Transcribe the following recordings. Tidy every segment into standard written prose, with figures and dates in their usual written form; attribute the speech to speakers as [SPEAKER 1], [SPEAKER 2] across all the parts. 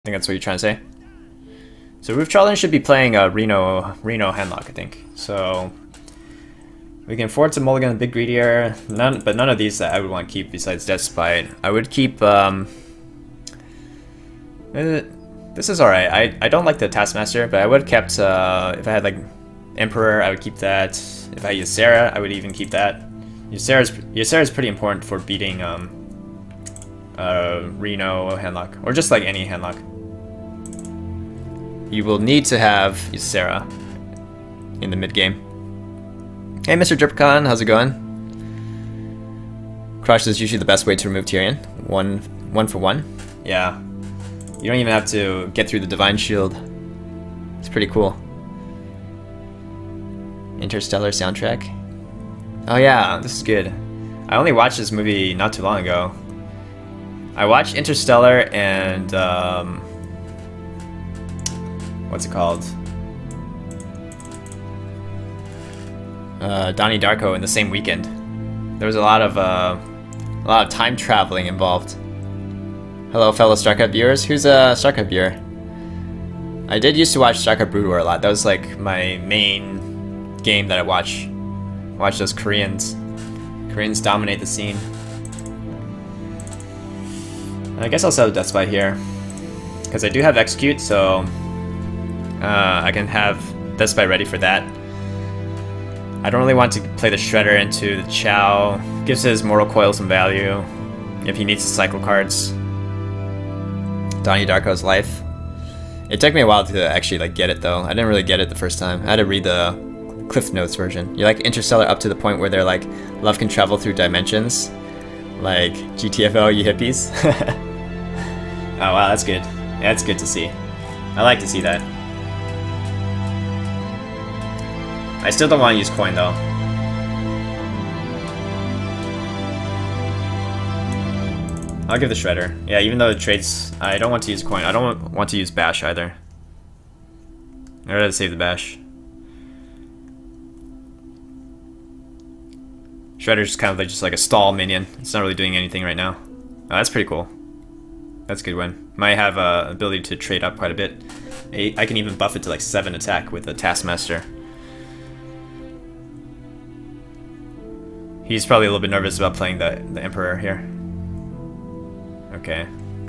[SPEAKER 1] think that's what you're trying to say. So Roof Charlton should be playing Reno Handlock, I think. So we can afford to mulligan Big Greedier. But none of these that I would want to keep besides Death Spite. I would keep this is alright. I don't like the Taskmaster, but I would have kept if I had like Emperor, I would keep that. If I use Ysera, I would even keep that. Ysera is pretty important for beating Reno Handlock, or just like any Handlock. You will need to have Ysera in the mid game. Hey, Mr. Dripcon, how's it going? Crush is usually the best way to remove Tyrion. One for one. Yeah. You don't even have to get through the Divine Shield. It's pretty cool. Interstellar soundtrack. Oh yeah, this is good. I only watched this movie not too long ago. I watched Interstellar and what's it called? Donnie Darko in the same weekend. There was a lot of time traveling involved. Hello, fellow StarCraft viewers. Who's a StarCraft viewer? I did used to watch StarCraft Brood War a lot. That was like my main game that I watch. Watch those Koreans. Koreans dominate the scene. I guess I'll sell Death Spite here, because I do have Execute, so I can have Death Spite ready for that. I don't really want to play the Shredder into the Chow. Gives his Mortal Coil some value if he needs to cycle cards. Donnie Darko's Life. It took me a while to actually like get it though. I didn't really get it the first time. I had to read the Cliff Notes version. You like Interstellar up to the point where they're like, love can travel through dimensions? Like GTFO, you hippies? Oh wow, that's good. Yeah, that's good to see. I like to see that. I still don't want to use coin though. I'll give the Shredder. Yeah, even though it trades, I don't want to use coin. I don't want to use Bash either. I'd rather save the Bash. Shredder's kind of like just like a stall minion. It's not really doing anything right now. Oh, that's pretty cool. That's a good win. Might have ability to trade up quite a bit. I can even buff it to like 7 attack with the Taskmaster. He's probably a little bit nervous about playing the Emperor here. Okay.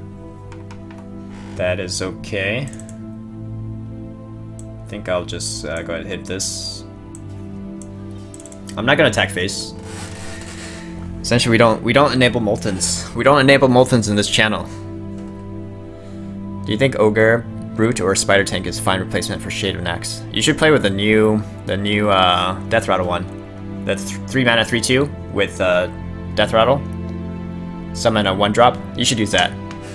[SPEAKER 1] That is okay. I think I'll just go ahead and hit this. I'm not gonna attack face. Essentially, we don't enable Moltens. We don't enable Moltens in this channel. Do you think Ogre, Brute, or Spider Tank is fine replacement for Shade of Nax? You should play with the new Death Rattle one. The 3 mana 3/2 with Death Rattle. Summon a 1-drop. You should use that.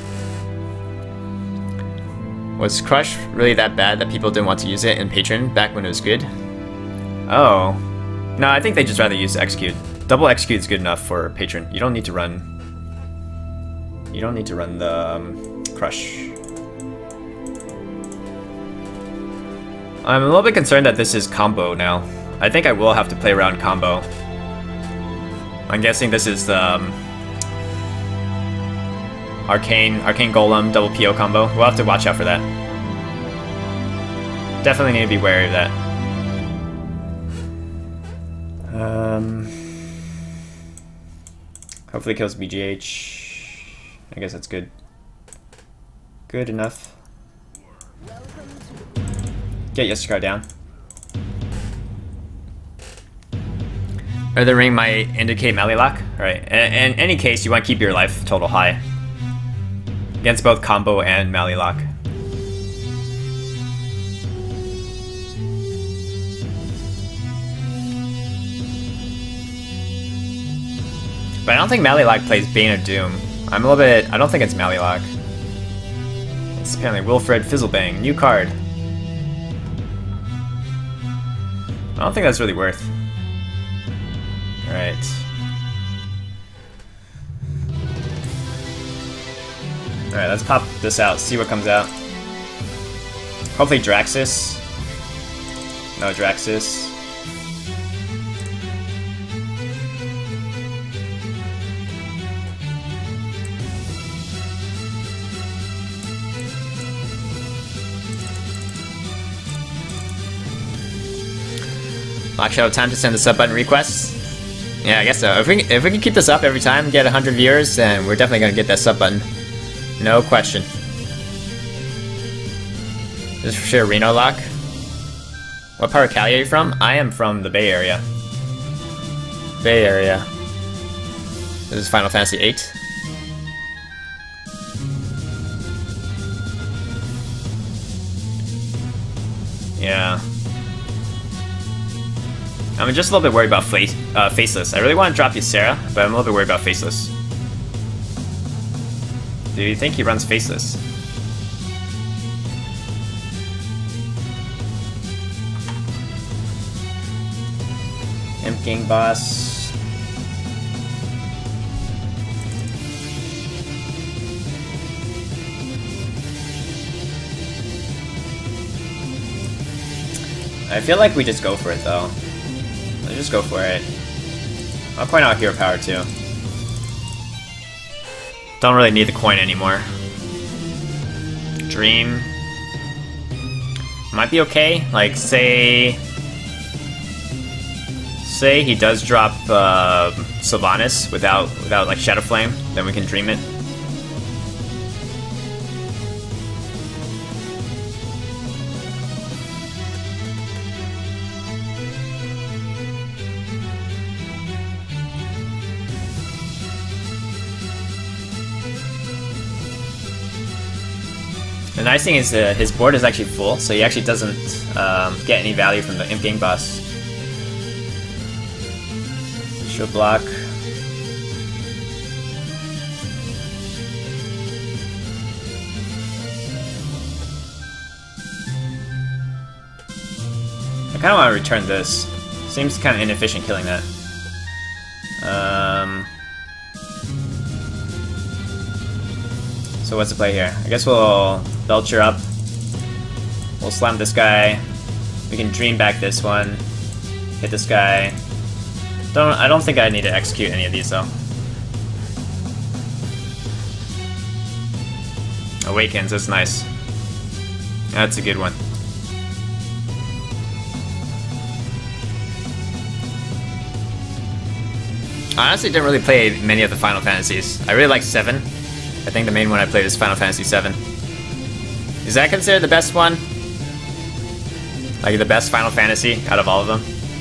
[SPEAKER 1] Was Crush really that bad that people didn't want to use it in Patron back when it was good? Oh. No, I think they just rather use Execute. Double Execute is good enough for Patron. You don't need to run... You don't need to run the Crush. I'm a little bit concerned that this is combo now. I think I will have to play around combo. I'm guessing this is the Arcane Golem double PO combo. We'll have to watch out for that. Definitely need to be wary of that. Hopefully it kills BGH. I guess that's good. Good enough. Get Yeskar down. Or the ring might indicate melee lock. Alright, in any case, you want to keep your life total high. Against both combo and melee lock. But I don't think melee lock plays Bane of Doom. I don't think it's melee lock. It's apparently Wilfred Fizzlebang, new card. I don't think that's really worth. Alright. Alright, let's pop this out, see what comes out. Hopefully Draxus. No Draxus. Lock Shadow, time to send the sub button requests. Yeah, I guess so. If we can keep this up every time, get 100 viewers, then we're definitely gonna get that sub button. No question. This is for sure Reno Lock. What part of Cali are you from? I am from the Bay Area. Bay Area. This is Final Fantasy VIII. Yeah. I'm just a little bit worried about Faceless. I really want to drop Ysera, but I'm a little bit worried about Faceless. Do you think he runs Faceless? Imp King boss. I feel like we just go for it though. Let's just go for it. I'll coin out Hero Power too. Don't really need the coin anymore. Dream. Might be okay. Like, say he does drop Sylvanas without like Shadow Flame, then we can Dream it. The nice thing is his board is actually full, so he actually doesn't get any value from the Imp Gang boss. Shield block. I kind of want to return this. Seems kind of inefficient killing that. So what's the play here? I guess we'll Belcher up. We'll slam this guy. We can Dream back this one. Hit this guy. I don't think I need to execute any of these though. Awakens, that's nice. That's a good one. I honestly didn't really play many of the Final Fantasies. I really like 7. I think the main one I played is Final Fantasy 7. Is that considered the best one? Like the best Final Fantasy out of all of them?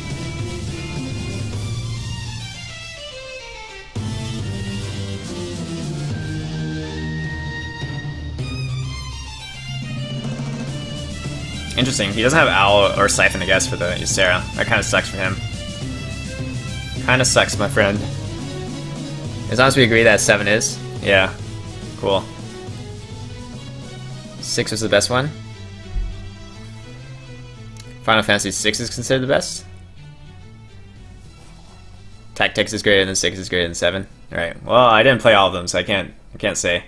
[SPEAKER 1] Interesting. He doesn't have Owl or Siphon, I guess, for the Ysera. That kind of sucks for him. Kind of sucks, my friend. As long as we agree that 7 is. Yeah. Cool. 6 was the best one. Final Fantasy 6 is considered the best. Tactics is greater than 6 is greater than 7. Alright. Well, I didn't play all of them, so I can't say.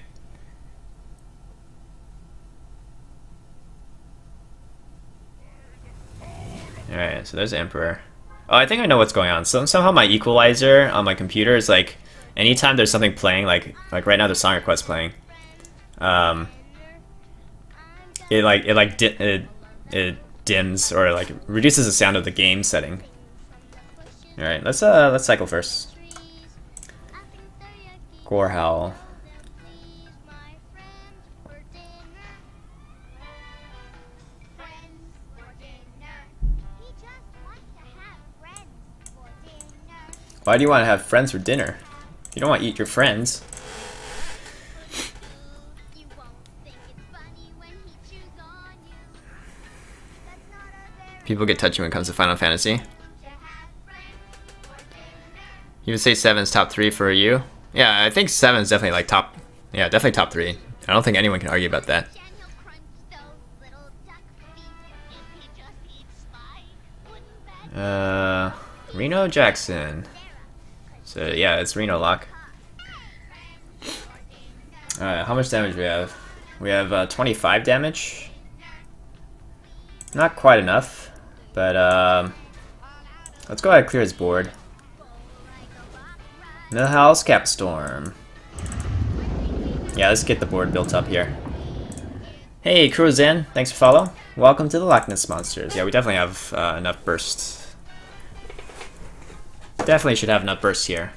[SPEAKER 1] Alright, so there's Emperor. Oh, I think I know what's going on. Somehow my equalizer on my computer is like, anytime there's something playing, like right now there's Song Request playing, it dims or like reduces the sound of the game setting. All right, let's cycle first. Gorehowl. Why do you want to have friends for dinner? You don't want to eat your friends. People get touchy when it comes to Final Fantasy. You would say 7's top 3 for you? Yeah, I think 7's definitely like top. Yeah, definitely top 3. I don't think anyone can argue about that. Reno Jackson. So yeah, it's Reno Lock. Alright, how much damage do we have? We have 25 damage. Not quite enough, but let's go ahead and clear his board. Nilhouse Capstorm. Yeah, let's get the board built up here. Hey, Cruzin, thanks for follow. Welcome to the Loch Ness Monsters. Yeah, we definitely have enough bursts. Definitely should have enough bursts here.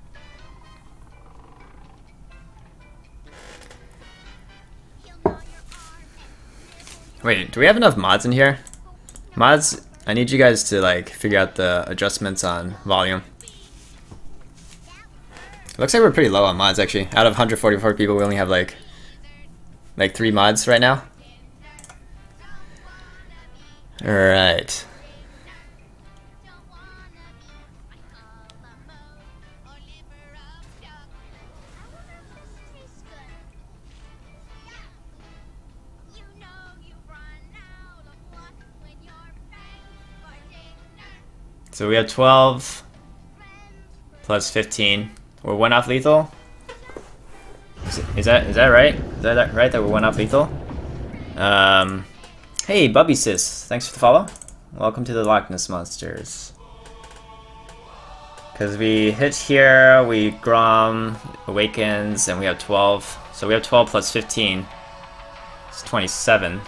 [SPEAKER 1] Wait, do we have enough mods in here? Mods, I need you guys to like figure out the adjustments on volume. It looks like we're pretty low on mods actually. Out of 144 people, we only have like 3 mods right now. Alright. So we have 12 plus 15. We're 1 off lethal. Is that right? Is that right that we're 1 off lethal? Hey, Bubby Sis, thanks for the follow. Welcome to the Loch Ness Monsters. Because we hit here, we Grom, Awakens, and we have 12. So we have 12 plus 15. It's 27.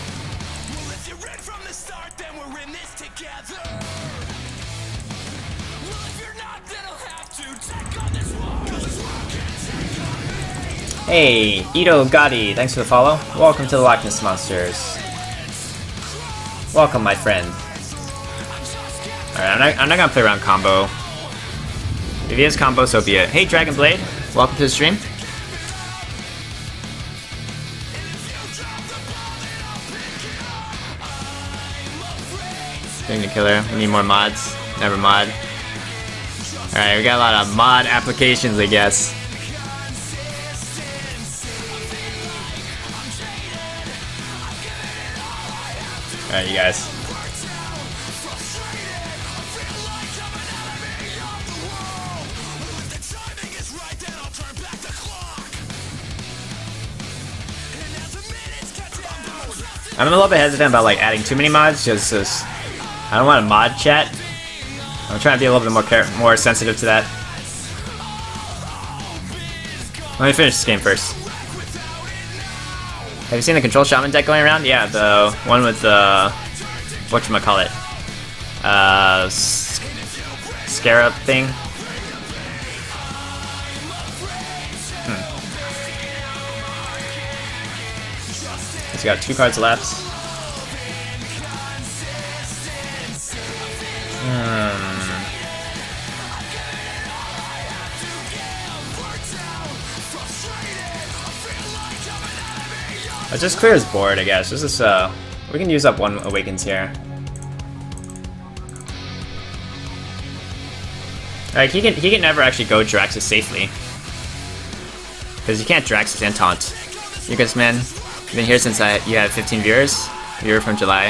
[SPEAKER 1] Hey, Ito Gotti, thanks for the follow. Welcome to the Loch Ness Monsters. Welcome, my friend. Alright, I'm not gonna play around combo. If he has combo, so be it. Hey, Dragon Blade, welcome to the stream. Getting the killer. We need more mods. Never mod. Alright, we got a lot of mod applications, I guess. Alright, you guys. I'm a little bit hesitant about like adding too many mods, just because I don't want a mod chat. I'm trying to be a little bit more sensitive to that. Let me finish this game first. Have you seen the Control Shaman deck going around? Yeah, the one with the whatchamacallit? Scarab thing. So we got 2 cards left. Let's just clear his board, I guess. This is we can use up 1 Awakens here. Like he can never actually go Draxus safely, because you can't Draxus and taunt. You guys, man, you've been here since you had 15 viewers. Viewer from July.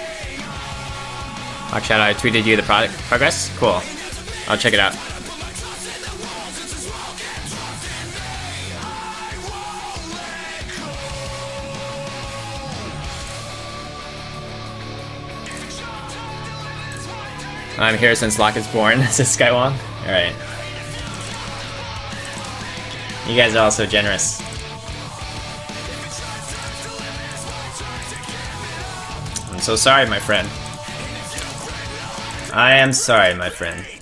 [SPEAKER 1] Shadow, I tweeted you the progress. Cool. I'll check it out. I'm here since Locke is born, says Skywong. Alright. You guys are all so generous. I'm so sorry, my friend. I am sorry, my friend.